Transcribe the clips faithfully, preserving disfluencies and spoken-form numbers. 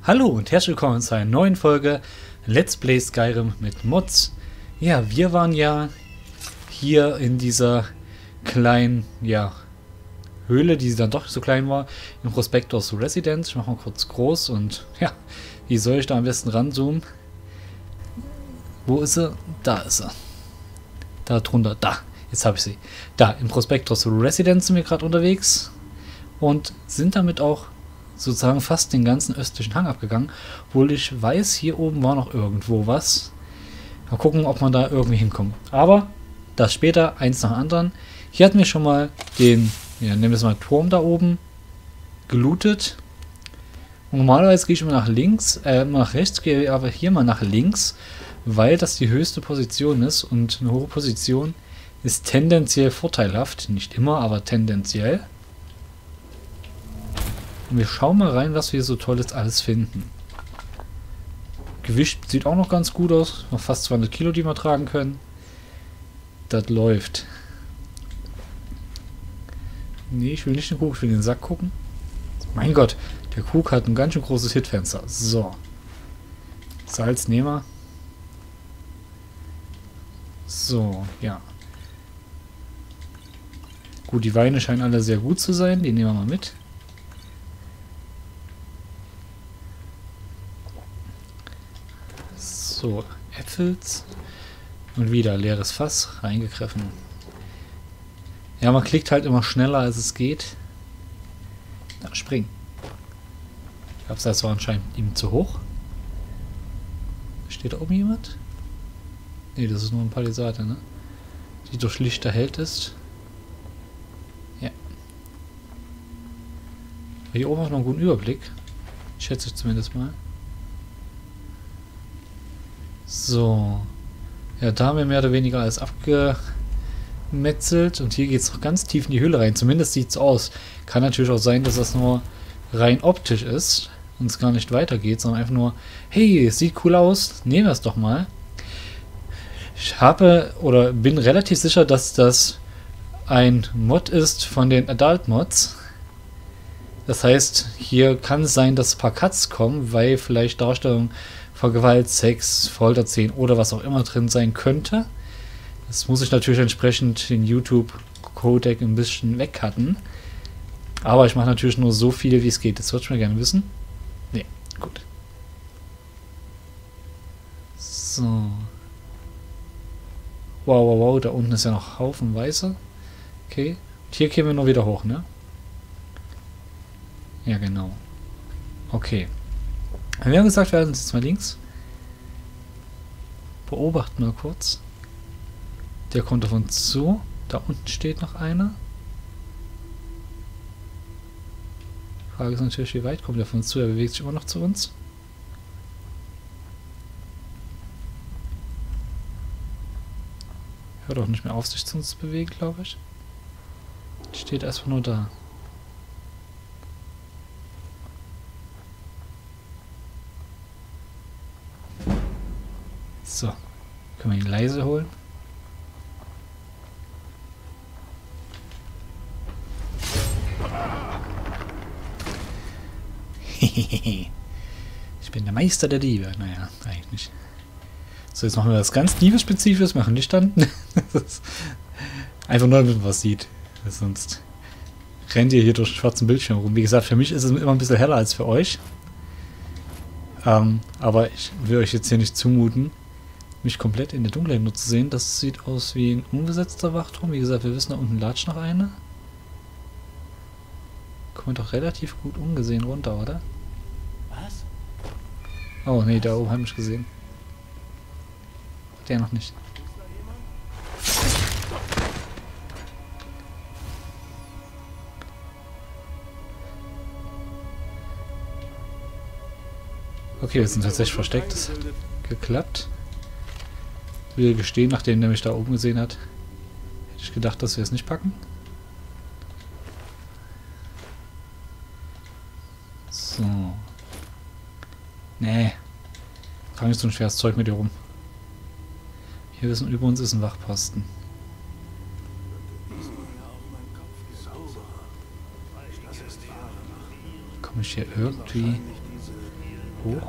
Hallo und herzlich willkommen zu einer neuen Folge Let's Play Skyrim mit Mods. Ja, wir waren ja hier in dieser kleinen, ja, Höhle, die dann doch so klein war, im Prospectors Residence. Ich mache mal kurz groß und ja, wie soll ich da am besten ranzoomen? Wo ist sie? Da ist sie. Da drunter, da. Jetzt habe ich sie. Da, im Prospectors Residence sind wir gerade unterwegs und sind damit auch sozusagen fast den ganzen östlichen Hang abgegangen, obwohl ich weiß, hier oben war noch irgendwo was. Mal gucken, ob man da irgendwie hinkommt. Aber das später, eins nach dem anderen. Hier hatten wir schon mal den, ja, nehmen wir es mal Turm da oben, gelootet. Und normalerweise gehe ich immer nach links, äh, immer nach rechts, gehe aber hier mal nach links, weil das die höchste Position ist und eine hohe Position ist tendenziell vorteilhaft. Nicht immer, aber tendenziell. Und wir schauen mal rein, was wir so Tolles alles finden. Gewicht sieht auch noch ganz gut aus. Noch fast zweihundert Kilo, die wir tragen können. Das läuft. Nee, ich will nicht den Krug, ich will den Sack gucken. Mein Gott, der Krug hat ein ganz schön großes Hitfenster. So. Salz nehmen wir. So, ja. Gut, die Weine scheinen alle sehr gut zu sein. Die nehmen wir mal mit. So, Äpfels. Und wieder leeres Fass reingegriffen. Ja, man klickt halt immer schneller, als es geht. Na, spring. Ich glaube, das war anscheinend ihm zu hoch. Steht da oben jemand? Ne, das ist nur ein Palisade, ne? Die durch Licht erhellt ist. Ja. Hier oben hat man einen guten Überblick. Schätze ich zumindest mal. So. Ja, da haben wir mehr oder weniger alles abgemetzelt. Und hier geht es noch ganz tief in die Höhle rein. Zumindest sieht es aus. Kann natürlich auch sein, dass das nur rein optisch ist. Und es gar nicht weitergeht, sondern einfach nur, hey, es sieht cool aus. Nehmen wir es doch mal. Ich habe oder bin relativ sicher, dass das ein Mod ist von den Adult Mods. Das heißt, hier kann es sein, dass ein paar Cuts kommen, weil vielleicht Darstellungen von Gewalt, Sex, Folterszenen oder was auch immer drin sein könnte. Das muss ich natürlich entsprechend den YouTube-Codec ein bisschen wegcutten. Aber ich mache natürlich nur so viel, wie es geht. Das würde ich mal gerne wissen. Ne, gut. So. Wow, wow, wow. Da unten ist ja noch haufenweise. Okay. Und hier kämen wir nur wieder hoch, ne? Ja, genau. Okay. Wir haben gesagt, wir halten uns jetzt mal links. Beobachten mal kurz. Der kommt auf uns zu. Da unten steht noch einer. Die Frage ist natürlich, wie weit kommt er von uns zu? Er bewegt sich immer noch zu uns. Hört auch nicht mehr auf, sich zu uns zu bewegen, glaube ich. Steht erstmal nur da. So, können wir ihn leise holen. Ich bin der Meister der Diebe. Naja, eigentlich nicht. So, jetzt machen wir was ganz Diebespezifisches, machen nicht dann. Einfach nur, damit man was sieht. Sonst rennt ihr hier durch den schwarzen Bildschirm rum. Wie gesagt, für mich ist es immer ein bisschen heller als für euch. Ähm, aber ich will euch jetzt hier nicht zumuten, mich komplett in der Dunkelheit nur zu sehen. Das sieht aus wie ein unbesetzter Wachturm. Wie gesagt, wir wissen, da unten latscht noch eine. Kommt doch relativ gut ungesehen runter, oder? Was? Oh, nee, da oben hat mich gesehen. Der noch nicht. Okay, wir sind tatsächlich versteckt. Das hat geklappt. Will gestehen, nachdem der mich da oben gesehen hat, hätte ich gedacht, dass wir es nicht packen. So. Nee. Trage nicht so ein schweres Zeug mit dir rum. Hier wissen, über uns ist ein Wachposten. Komme ich hier irgendwie hoch?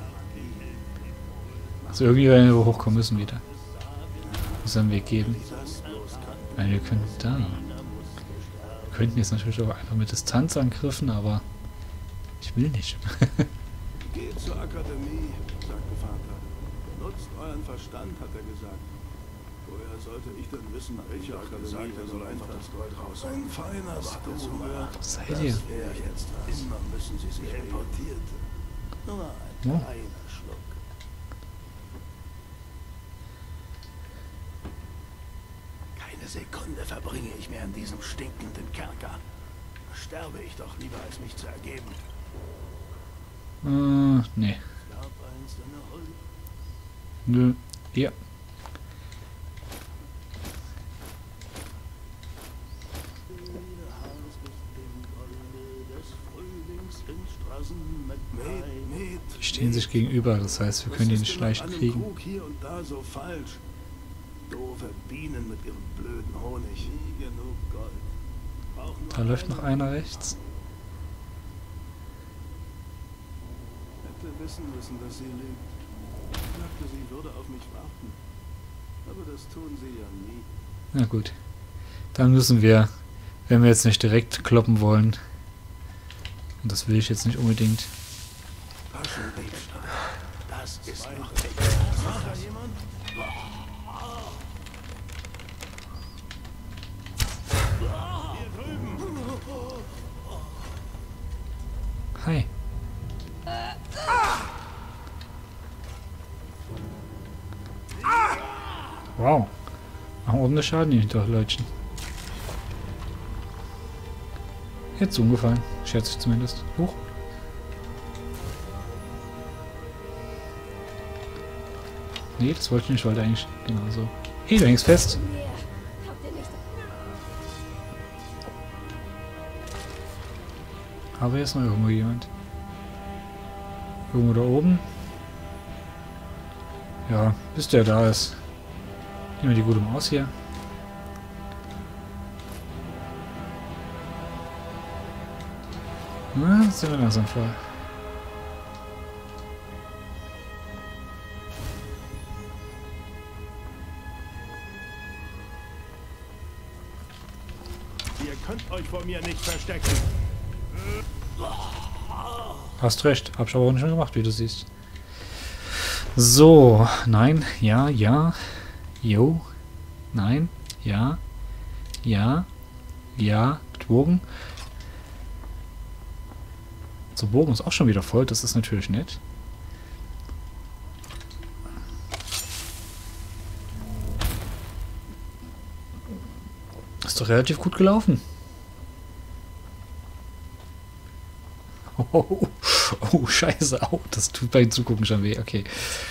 Also irgendwie werden wir hochkommen müssen wieder. Muss einen Weg geben. Weil wir können da. Wir könnten jetzt natürlich auch einfach mit Distanzangriffen, aber ich will nicht. Geht zur Akademie, sagte Vater. Nutzt euren Verstand, hat er gesagt. Woher sollte ich denn wissen, welche Akademie er soll einfach das Gold raus? Ein feiner Stuhl. Was seid ihr? Jetzt immer müssen sie sich importiert. Nur ein Ja. kleiner Schluck. Keine Sekunde verbringe ich mehr in diesem stinkenden Kerker. Sterbe ich doch lieber, als mich zu ergeben. Äh, nee. Nö. Ja. Die stehen sich gegenüber, das heißt, wir können die nicht leicht kriegen. Hier und da so falsch. Doofe Bienen mit ihrem blöden Honig. Nie genug Gold. Da läuft noch einer rechts. Hätte wissen müssen, dass sie lügt. Ich dachte, sie würde auf mich warten. Aber das tun sie ja nie. Na gut. Dann müssen wir, wenn wir jetzt nicht direkt kloppen wollen, und das will ich jetzt nicht unbedingt. Taschendiebstahl. Das ist noch echt. Macht da jemand? Hier drüben. Hi. Wow. Machen ordentlich Schaden, die Hinterleutchen. Jetzt umgefallen. Schätze ich zumindest. Huch. Nee, das wollte ich nicht. Ich wollte eigentlich genau so. Hey, du hängst fest. Aber jetzt noch irgendwo jemand. Irgendwo da oben. Ja, bis der da ist. Nehmen wir die gute Maus hier. Na, jetzt sind wir langsam voll. Ihr könnt euch vor mir nicht verstecken. Hast recht. Hab ich aber auch nicht mehr gemacht, wie du siehst. So. Nein. Ja. Ja. Jo. Nein. Ja. Ja. Ja. Mit Bogen. So, Bogen ist auch schon wieder voll. Das ist natürlich nett. Ist doch relativ gut gelaufen. Oh, oh, scheiße. Au, das tut beim Zugucken schon weh. Okay.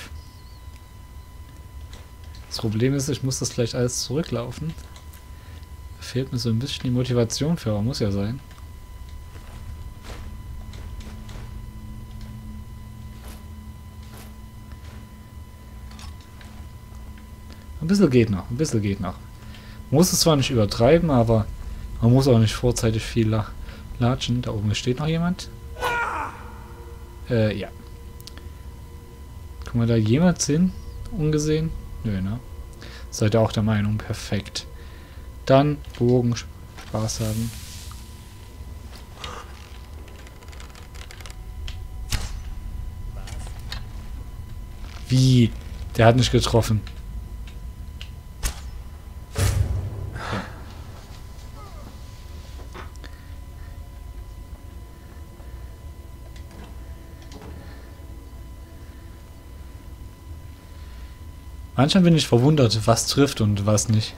Das Problem ist, ich muss das gleich alles zurücklaufen. Da fehlt mir so ein bisschen die Motivation für, aber muss ja sein. Ein bisschen geht noch, ein bisschen geht noch. Man muss es zwar nicht übertreiben, aber man muss auch nicht vorzeitig viel la latschen. Da oben steht noch jemand. Äh, ja. Gucken wir da jemals hin? Ungesehen? Nö, ne? Seid ihr auch der Meinung? Perfekt. Dann Bogen, Spaß haben. Wie? Der hat nicht getroffen. Manchmal bin ich verwundert, was trifft und was nicht.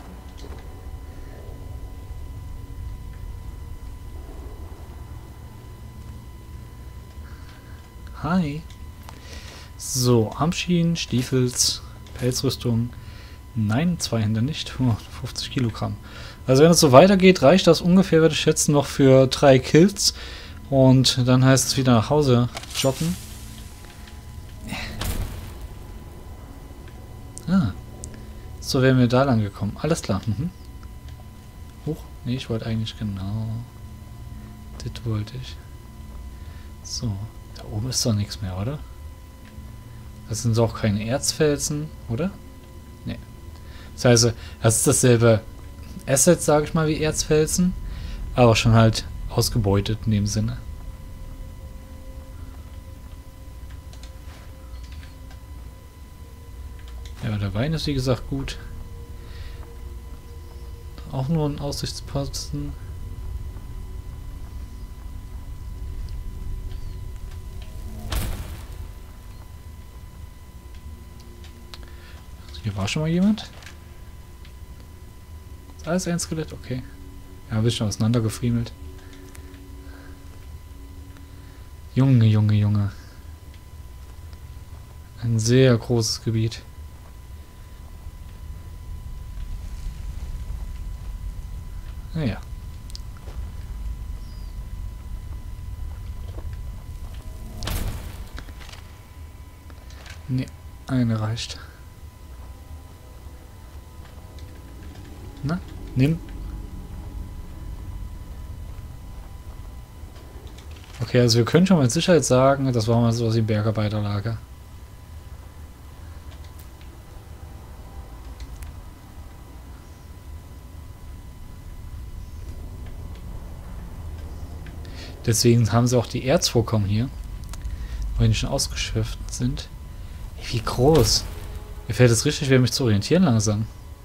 Hi. So, Armschienen, Stiefels, Pelzrüstung. Nein, zwei Hände nicht. Oh, fünfzig Kilogramm. Also wenn es so weitergeht, reicht das ungefähr, würde ich schätzen, noch für drei Kills. Und dann heißt es wieder nach Hause joggen. Ah. So wären wir da lang gekommen. Alles klar. Mhm. Huch. Nee, ich wollte eigentlich genau... Das wollte ich. So. Da oben ist doch nichts mehr, oder? Das sind auch keine Erzfelsen, oder? Ne. Das heißt, das ist dasselbe Asset, sage ich mal, wie Erzfelsen, aber schon halt ausgebeutet in dem Sinne. Ja, der Wein ist wie gesagt gut. Auch nur ein Aussichtsposten. Hier war schon mal jemand. Ist alles ein Skelett? Okay. Ja, ein bisschen auseinandergefriemelt. Junge, Junge, Junge. Ein sehr großes Gebiet. Naja. Ne, eine reicht. Na, nimm. Okay, also wir können schon mal mit Sicherheit sagen, das war mal sowas wie ein Bergarbeiterlager. Deswegen haben sie auch die Erzvorkommen hier, wenn die schon ausgeschöpft sind. Wie groß. Mir fällt es richtig schwer, mich zu orientieren langsam.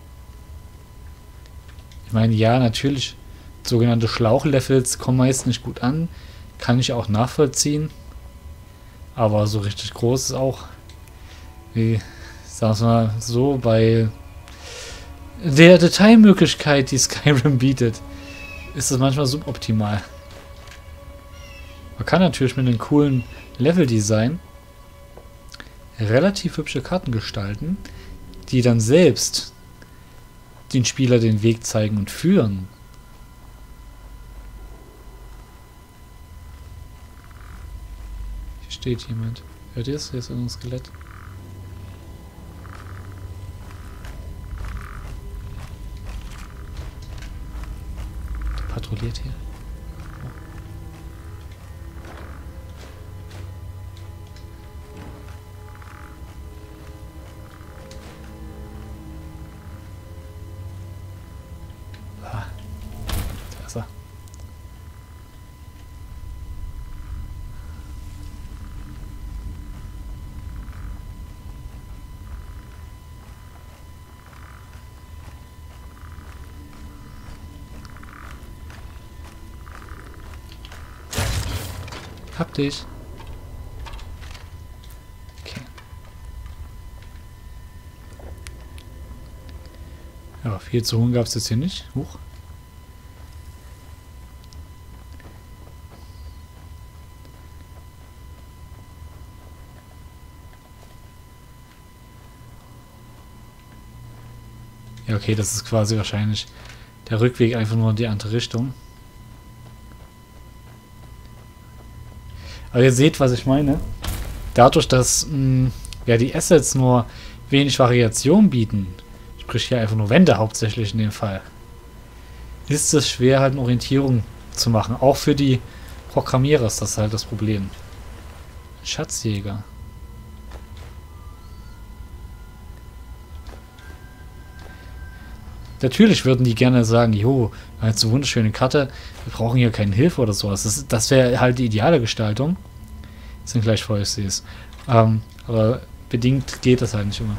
Ich meine, ja, natürlich, sogenannte Schlauchlevels kommen meist nicht gut an. Kann ich auch nachvollziehen. Aber so richtig groß ist auch, wie, sagen wir mal so, bei der Detailmöglichkeit, die Skyrim bietet, ist es manchmal suboptimal. Man kann natürlich mit einem coolen Leveldesign relativ hübsche Karten gestalten, die dann selbst den Spieler den Weg zeigen und führen. Hier steht jemand. Hört ihr es? Hier ist ein Skelett. Der patrouilliert hier. Hab dich. Okay. Ja, viel zu holen gab es jetzt hier nicht. Huch. Ja, okay, das ist quasi wahrscheinlich der Rückweg einfach nur in die andere Richtung. Aber ihr seht, was ich meine. Dadurch, dass mh, ja, die Assets nur wenig Variation bieten, sprich hier einfach nur Wände hauptsächlich in dem Fall, ist es schwer, halt eine Orientierung zu machen. Auch für die Programmierer ist das halt das Problem. Schatzjäger. Natürlich würden die gerne sagen, jo, halt so wunderschöne Karte, wir brauchen hier keine Hilfe oder sowas. Das, das wäre halt die ideale Gestaltung. Sind gleich vor, ich sehe es. Ähm, aber bedingt geht das halt nicht immer.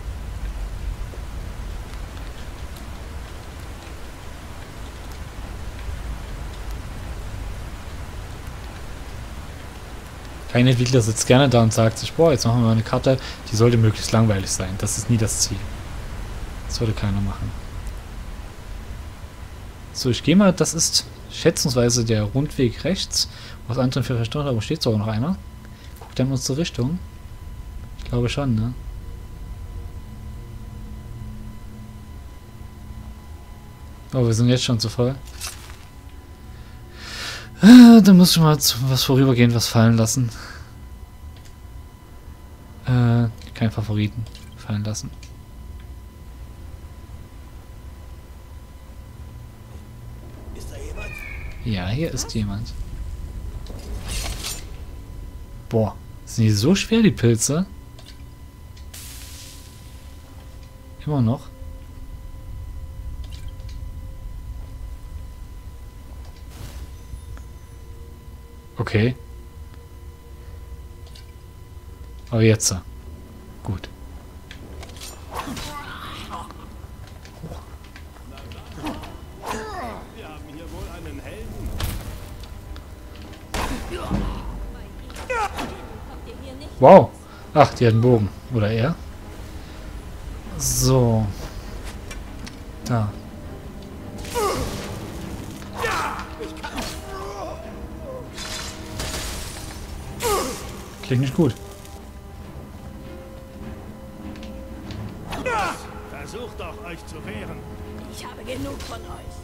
Kein Entwickler sitzt gerne da und sagt sich, boah, jetzt machen wir mal eine Karte, die sollte möglichst langweilig sein. Das ist nie das Ziel. Das sollte keiner machen. So, ich gehe mal, das ist schätzungsweise der Rundweg rechts. Aus anderen vier Stunden, aber steht sogar noch einer. Guckt er in unsere Richtung? Ich glaube schon, ne? Oh, wir sind jetzt schon zu voll. Äh, dann muss ich mal was vorübergehend was fallen lassen. Äh, kein Favoriten fallen lassen. Ja, hier ist jemand. Boah, sind die so schwer, die Pilze? Immer noch. Okay. Aber jetzt. Gut. Wir haben hier wohl einen Helden. Wow. Ach, die hat einen Bogen. Oder er. So. Da. Klingt nicht gut. Versucht doch, euch zu wehren. Ich habe genug von euch.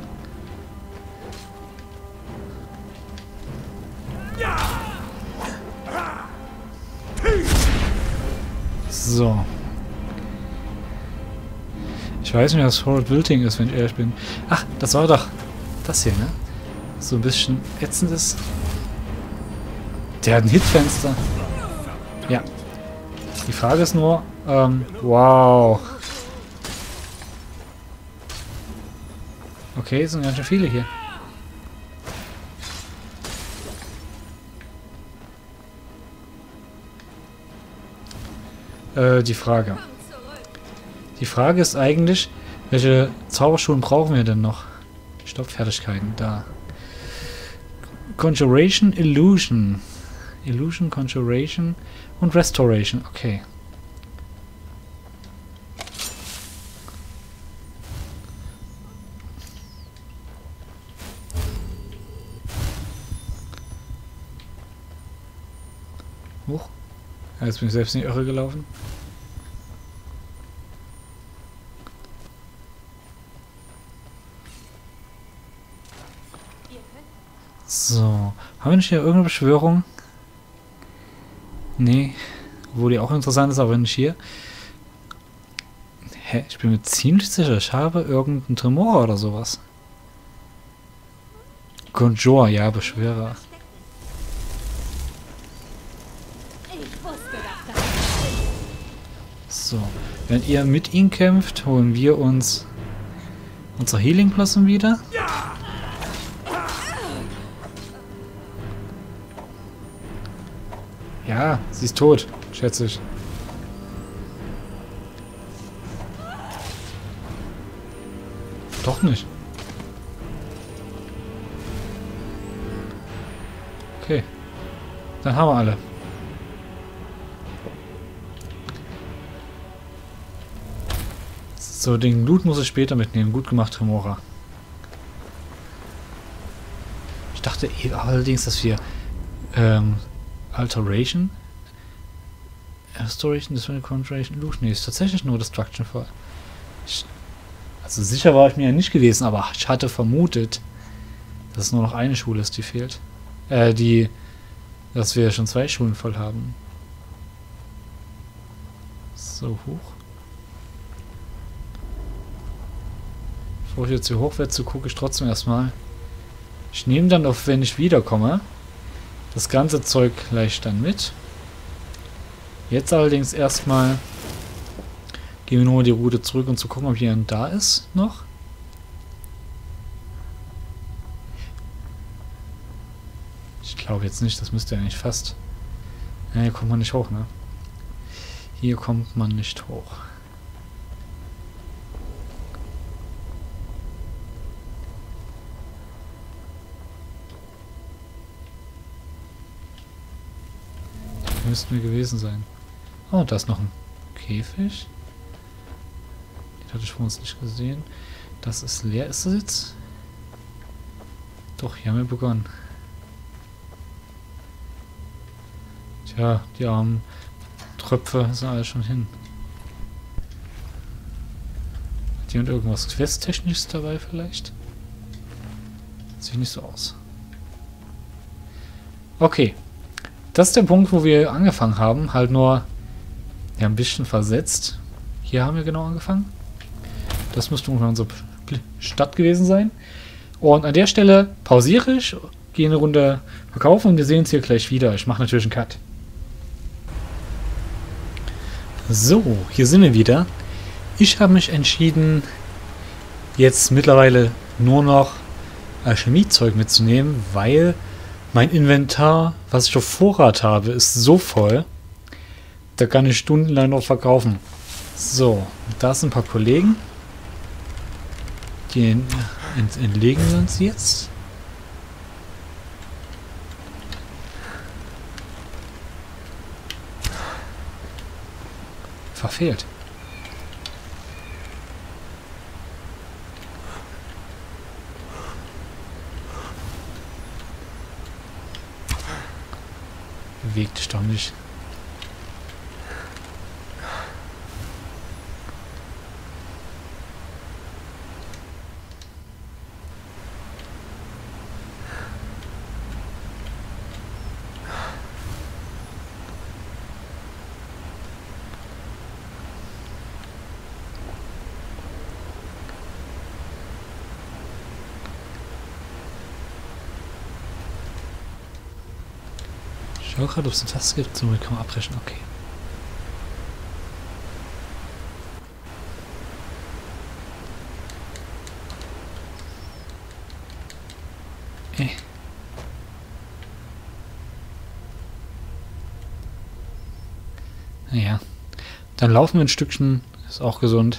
So. Ich weiß nicht, was Horrid Wilting ist, wenn ich ehrlich bin. Ach, das war doch das hier, ne? So ein bisschen ätzendes. Der hat ein Hitfenster. Ja. Die Frage ist nur, ähm, wow. Okay, es sind ganz schön viele hier. Äh, die Frage. Die Frage ist eigentlich, welche Zauberschulen brauchen wir denn noch? Stoppfertigkeiten, da. Conjuration, Illusion. Illusion, Conjuration und Restoration. Okay. Huch. Ja, jetzt bin ich selbst in die Irre gelaufen. So. Haben wir nicht hier irgendeine Beschwörung? Nee. Obwohl die auch interessant ist, aber nicht hier. Hä? Ich bin mir ziemlich sicher, ich habe irgendeinen Tremor oder sowas. Conjure, ja, Beschwörer. So. Wenn ihr mit ihm kämpft, holen wir uns unser Healing Blossom wieder. Ja, sie ist tot, schätze ich. Doch nicht. Okay. Dann haben wir alle. So, den Loot muss ich später mitnehmen. Gut gemacht, Tremora. Ich dachte eh allerdings, dass wir ähm, Alteration, Restoration, Destruction, Conjuration, Illusion. Nee, ist tatsächlich nur Destruction vor. Ich, also sicher war ich mir ja nicht gewesen, aber ich hatte vermutet, dass es nur noch eine Schule ist, die fehlt. Äh, die, dass wir schon zwei Schulen voll haben. So, hoch. Bevor ich jetzt hier hochwärts, gucke ich trotzdem erstmal. Ich nehme dann auf, wenn ich wiederkomme, das ganze Zeug gleich dann mit. Jetzt allerdings erstmal gehen wir nur die Route zurück, um zu gucken, ob jemand da ist noch. Ich glaube jetzt nicht, das müsste ja eigentlich fast. Ja, hier kommt man nicht hoch, ne? Hier kommt man nicht hoch. Müssten wir gewesen sein. Oh, da ist noch ein Käfig. Den hatte ich vor uns nicht gesehen. Das ist leer. Ist das jetzt? Doch, hier haben wir begonnen. Tja, die armen Tröpfe sind alle schon hin. Hat jemand irgendwas Questtechnisches dabei vielleicht? Sieht nicht so aus. Okay. Das ist der Punkt, wo wir angefangen haben. Halt nur ja, ein bisschen versetzt. Hier haben wir genau angefangen. Das müsste ungefähr unsere Stadt gewesen sein. Und an der Stelle pausiere ich, gehe eine Runde verkaufen und wir sehen uns hier gleich wieder. Ich mache natürlich einen Cut. So, hier sind wir wieder. Ich habe mich entschieden, jetzt mittlerweile nur noch Alchemiezeug mitzunehmen, weil mein Inventar, was ich auf Vorrat habe, ist so voll, da kann ich stundenlang noch verkaufen. So, da sind ein paar Kollegen. Die ent entlegen wir uns jetzt. Verfehlt. Beweg dich doch nicht. Ich schau gerade, ob es eine Taste gibt. So, kann man abbrechen. Okay. Äh. Naja. Dann laufen wir ein Stückchen. Ist auch gesund.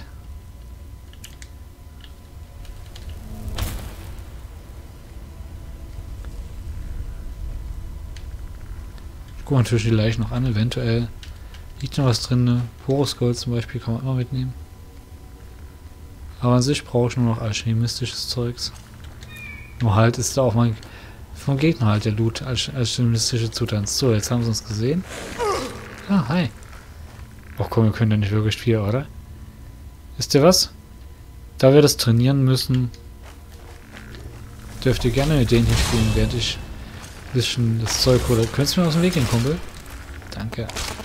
Gucken wir natürlich die Leichen noch an, eventuell liegt noch was drin. Ne? Porous Gold zum Beispiel kann man immer mitnehmen. Aber an sich brauche ich nur noch alchemistisches Zeugs. Nur halt ist da auch mal vom Gegner halt der Loot als alchemistische Zutaten. So, jetzt haben sie uns gesehen. Ah, hi. Ach komm, wir können ja nicht wirklich viel, oder? Wisst ihr was? Da wir das trainieren müssen, dürft ihr gerne mit denen hier spielen, während ich bisschen das Zeug hole. Könntest du mir aus dem Weg gehen, Kumpel? Danke.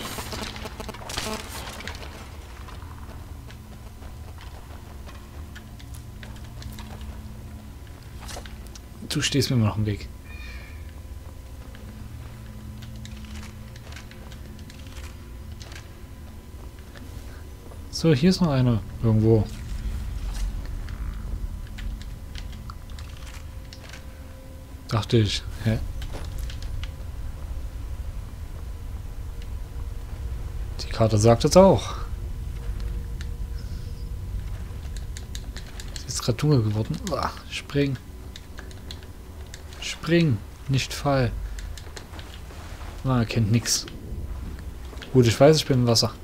Du stehst mir immer noch im Weg. So, hier ist noch einer. Irgendwo. Dachte ich. Hä? Die Karte sagt es auch. Es ist gerade dunkel geworden. Uah, spring. Spring. Nicht fall. Ah, er kennt nichts. Gut, ich weiß, ich bin im Wasser.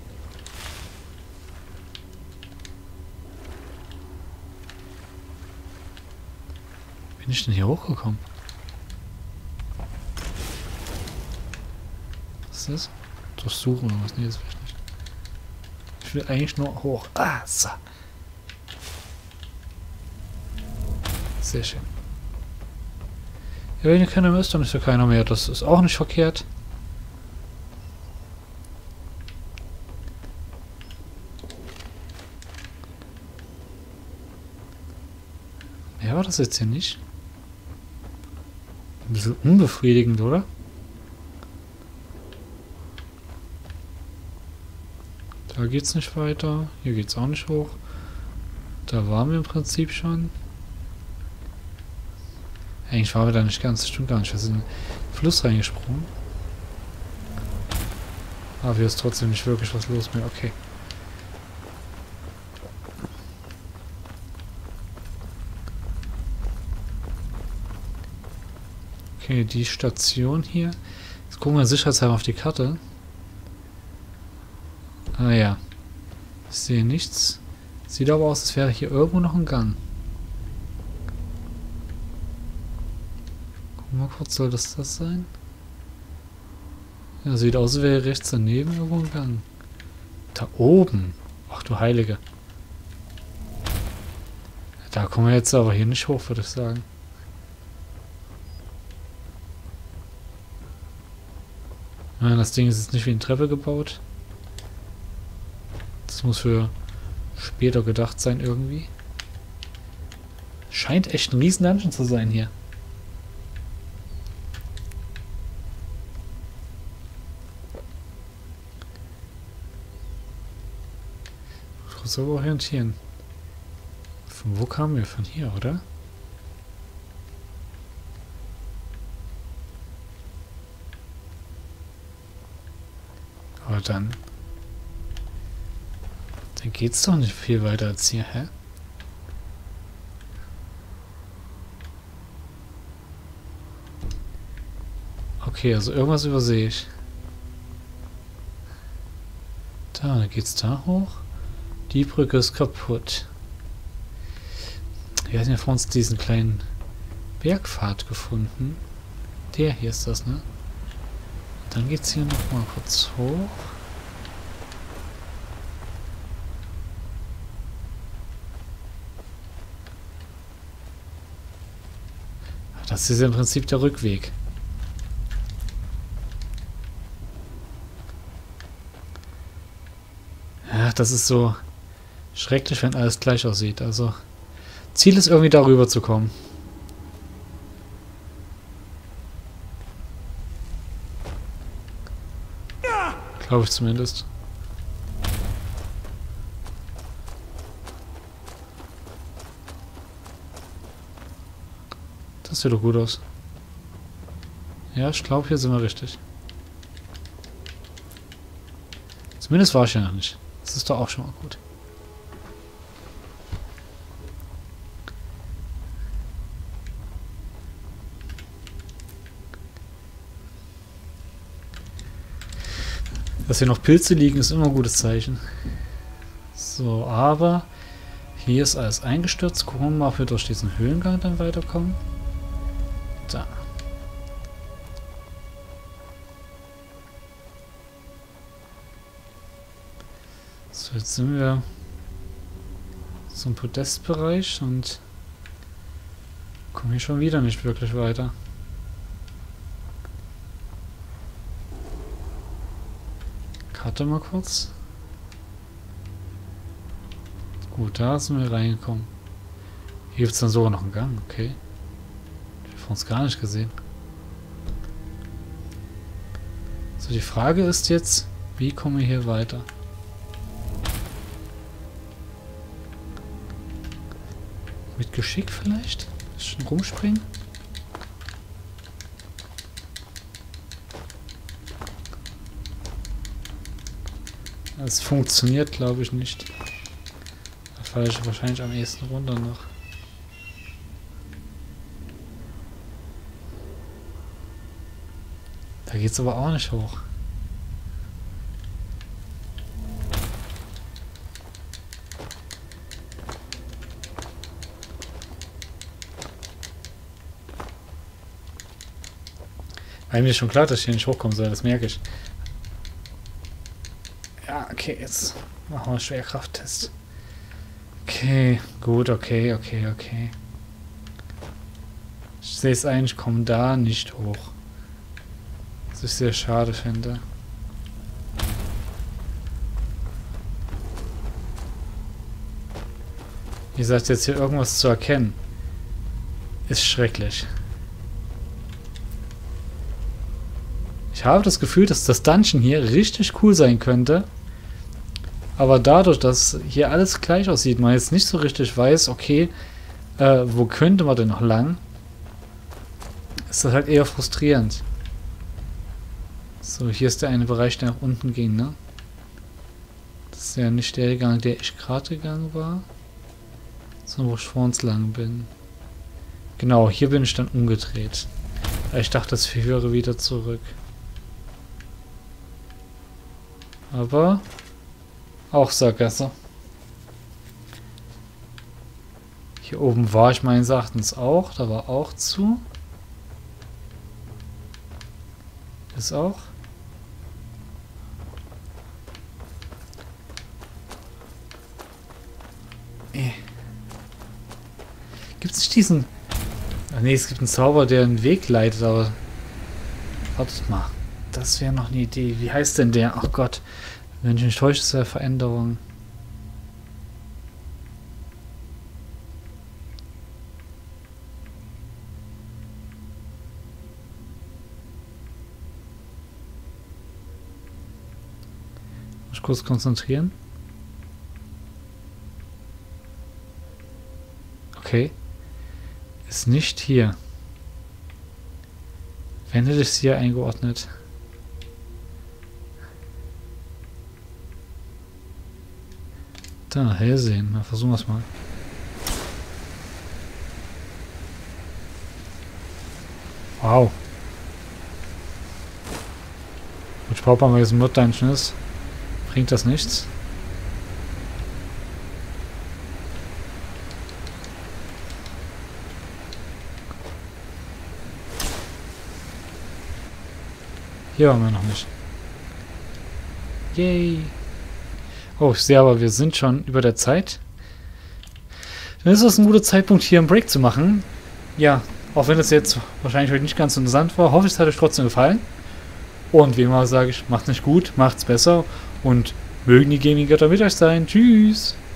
Bin ich denn hier hochgekommen? Was ist das? Durchsuchen oder was? Nee, das will ich nicht. Ich will eigentlich nur hoch. Ah, so. Sehr schön. Ja, wenn ihr keiner müsst, dann ist ja keiner mehr. Das ist auch nicht verkehrt. Mehr war das jetzt hier nicht? Ein bisschen unbefriedigend, oder? Da geht's nicht weiter. Hier geht's auch nicht hoch. Da waren wir im Prinzip schon. Eigentlich waren wir da nicht ganz. Das stimmt gar nicht. Wir sind in den Fluss reingesprungen. Aber hier ist trotzdem nicht wirklich was los mehr. Okay. Okay, die Station hier. Jetzt gucken wir sicherheitshalber auf die Karte. Ah ja. Ich sehe nichts. Sieht aber aus, als wäre hier irgendwo noch ein Gang. Gucken wir mal kurz, soll das das sein? Ja, sieht aus, als wäre rechts daneben irgendwo ein Gang. Da oben. Ach du Heilige. Da kommen wir jetzt aber hier nicht hoch, würde ich sagen. Ja, das Ding ist jetzt nicht wie eine Treppe gebaut. Das muss für später gedacht sein irgendwie. Scheint echt ein riesen Dungeon zu sein hier. kurz so orientieren. Von wo kamen wir? Von hier, oder? Aber dann... Dann geht's doch nicht viel weiter als hier, hä? Okay, also irgendwas übersehe ich. Da, dann geht's da hoch. Die Brücke ist kaputt. Wir hatten ja vor uns diesen kleinen Bergpfad gefunden. Der hier ist das, ne? Dann geht's hier noch mal kurz hoch. Das ist im Prinzip der Rückweg. Ja, das ist so schrecklich, wenn alles gleich aussieht. Also, Ziel ist irgendwie darüber zu kommen. Glaube ich zumindest. Das sieht doch gut aus. Ja, ich glaube, hier sind wir richtig. Zumindest war ich ja noch nicht. Das ist doch auch schon mal gut. Dass hier noch Pilze liegen, ist immer ein gutes Zeichen. So, aber hier ist alles eingestürzt. Gucken wir mal, ob wir durch diesen Höhlengang dann weiterkommen. Da. So, jetzt sind wir zum Podestbereich und kommen hier schon wieder nicht wirklich weiter. Karte mal kurz. Gut, da sind wir reingekommen. Hier gibt es dann sogar noch einen Gang, okay. Ich habe uns gar nicht gesehen. So, die Frage ist jetzt, wie kommen wir hier weiter? Mit Geschick vielleicht? Schon rumspringen? Das funktioniert, glaube ich, nicht. Da falle ich wahrscheinlich am ehesten runter noch. Da geht's aber auch nicht hoch. Weil mir schon klar, dass ich hier nicht hochkommen soll, das merke ich. Ja, okay, jetzt machen wir einen Schwerkrafttest. Okay, gut, okay, okay, okay. Ich sehe es ein, ich komme da nicht hoch. Was ich sehr schade finde. Wie gesagt, jetzt hier irgendwas zu erkennen, ist schrecklich. Ich habe das Gefühl, dass das Dungeon hier richtig cool sein könnte. Aber dadurch, dass hier alles gleich aussieht, man jetzt nicht so richtig weiß, okay, äh, wo könnte man denn noch lang, ist das halt eher frustrierend. So, hier ist der eine Bereich, der nach unten ging, ne? Das ist ja nicht der Gang, der ich gerade gegangen war, sondern wo ich vor uns lang bin. Genau, hier bin ich dann umgedreht. Ich dachte, das führe wieder zurück. Aber auch Sackgasse. Hier oben war ich meines Erachtens auch. Da war auch zu. Ist auch. Äh. Gibt es nicht diesen... Ach nee, es gibt einen Zauber, der einen Weg leitet, aber... Wartet mal. Das wäre noch eine Idee. Wie heißt denn der? Ach Gott. Wenn ich mich täusche, ist ja Veränderung. Muss ich kurz konzentrieren? Okay. Ist nicht hier. Wenn hätte ich es hier eingeordnet. Da, Hellsehen. Na, versuchen wir es mal. Wow. Ich brauche mal, weil es ein Mod-Dungeon ist. Bringt das nichts. Hier waren wir noch nicht. Yay. Oh, ich sehe aber, wir sind schon über der Zeit. Dann ist das ein guter Zeitpunkt, hier einen Break zu machen. Ja, auch wenn es jetzt wahrscheinlich heute nicht ganz so interessant war, hoffe ich, es hat euch trotzdem gefallen. Und wie immer sage ich, macht's nicht gut, macht's besser und mögen die Gaming-Götter mit euch sein. Tschüss!